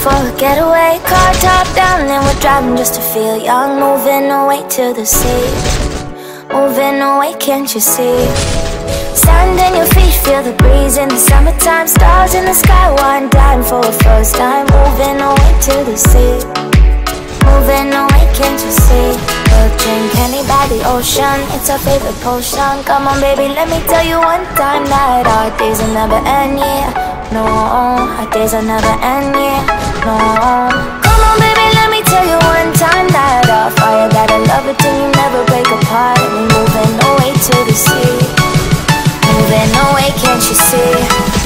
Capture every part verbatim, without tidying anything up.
for a getaway. Car top down and we're driving just to feel young. Moving away to the sea, moving away, can't you see? Stand on your feet, feel the breeze in the summertime. Stars in the sky, one dime for a first time. Moving away to the sea, moving away, can't you see? We'll drink honey by the ocean, it's our favorite potion. Come on baby, let me tell you one time that our days will never end, yeah. No, our days will never end, yeah. No. Come on baby, let me tell you one time that our fire got a love it till you never break apart. And we're moving away to the sea, moving away, can't you see?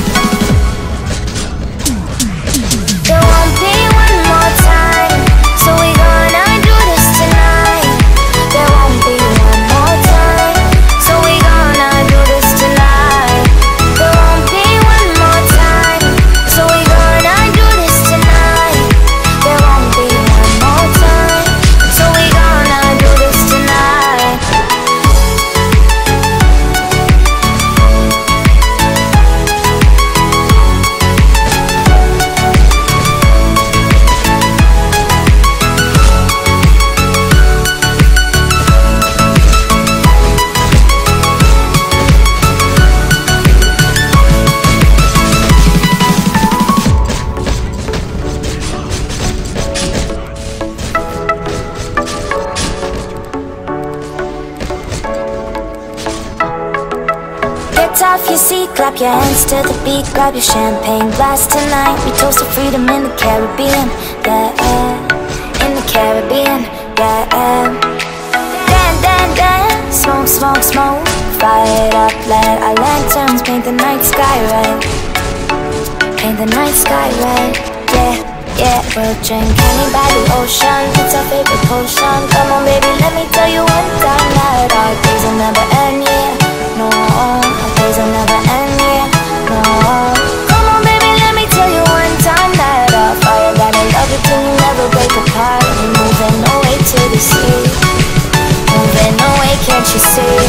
There won't be one more time, so we gonna do this tonight. There won't be one more time, so we gonna do this tonight. There won't be one more time, so we gonna do this tonight. There won't be one more time, so we gonna do this tonight. Get off your seat, clap your hands to the beat. Grab your champagne glass tonight. We toast to freedom in the Caribbean, yeah, in the Caribbean, yeah. Dan, dan, dan, smoke, smoke, smoke. Fire it up, let our lanterns paint the night sky red. Paint the night sky red, yeah, yeah. We'll drink honey by the ocean, it's our favorite potion. Come on baby, let me tell you one time that our days will never end, yeah. No, our days will never end, yeah. No. Come on baby, let me tell you one time that our fire got a love it till you never break apart. We're moving away to the sea, moving away, can't you see?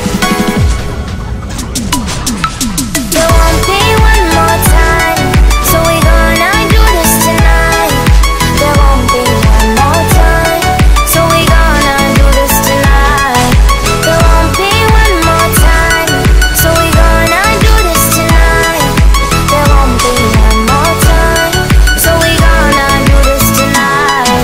There won't be one more time, so we gonna do this tonight. There won't be one more time, so we gonna do this tonight. There won't be one more time, so we gonna do this tonight. There won't be one more time, so we gonna do this tonight.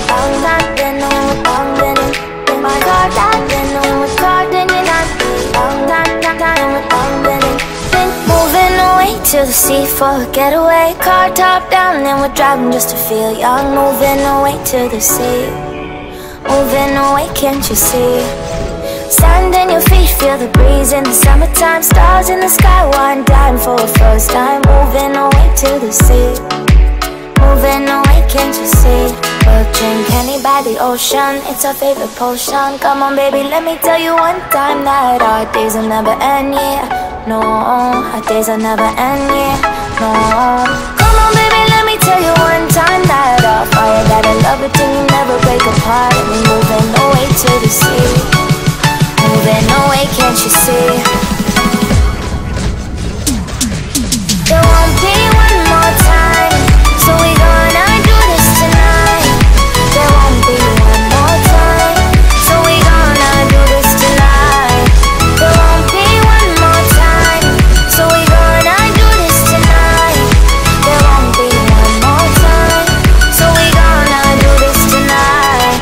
we're out, not then when we're out, then in my car, not then when we're car, then you're not out, not, not, not, and we're out, then in moving away to the sea for a getaway. Car top down and we're driving just to feel young. Moving away to the sea, moving away, can't you see? Sand in your feet, feel the breeze in the summertime. Stars in the sky, one dime for a first time. Moving away to the sea, moving away, can't you see? We'll drink honey by the ocean, it's our favorite potion. Come on baby, let me tell you one time that our days will never end, yeah. No, our days will never end, yeah. No, come on baby, let me tell you one time that our fire got a love it till you never break apart. And we're moving away to the sea, moving away, can't you see? There won't be one more time, so we gonna do this tonight. There won't be one more time, so we gonna do this tonight. There won't be one more time, so we gonna do this tonight. There won't be one more time, so we gonna do this tonight.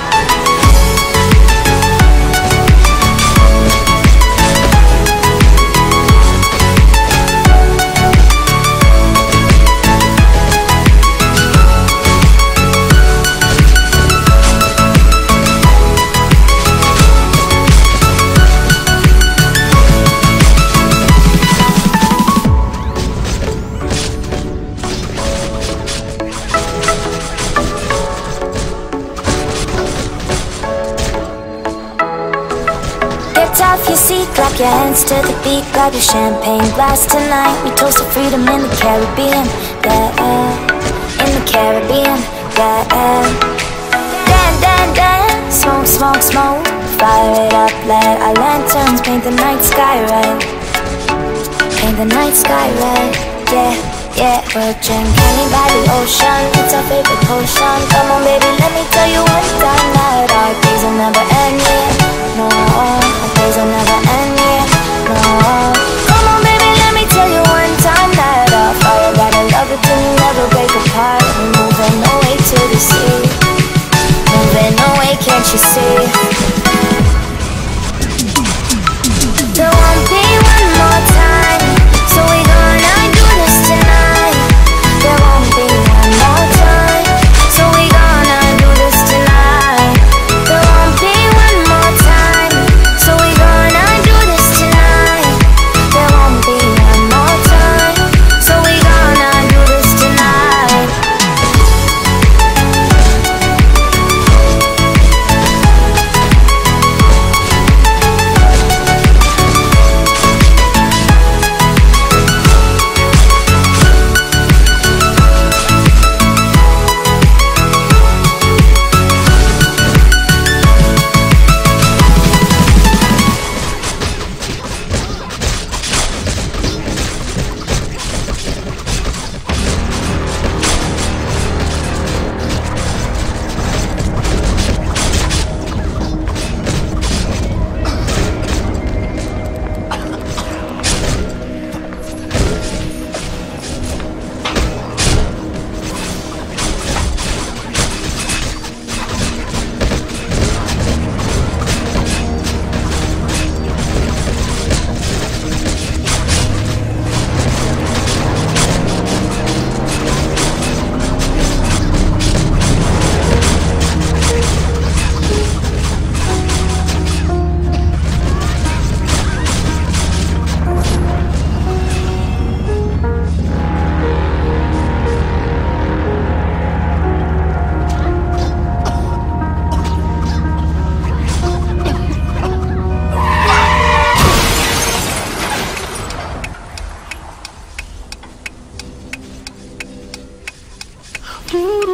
Off your seat, clap your hands to the beat, grab your champagne glass tonight. We toast to freedom in the Caribbean, yeah, in the Caribbean, yeah. Dan, dan, dan, smoke, smoke, smoke, fire it up, let our lanterns paint the night sky red, paint the night sky red, yeah, yeah. We'll drink honey by the ocean, it's our favorite potion. Come on baby, let me tell you one time that our days will never end, yeah. No, our days will never end, yeah. No, come on baby, let me tell you one time that our fire got a love it till you never break apart. We're moving away to the sea, moving away, can't you see? There won't be one more time, so we gonna do this tonight. There won't be one more time, so we gonna do this tonight. There won't be one more time, so we gonna do this tonight. There won't be one more time, so we gonna do this tonight. Ooh.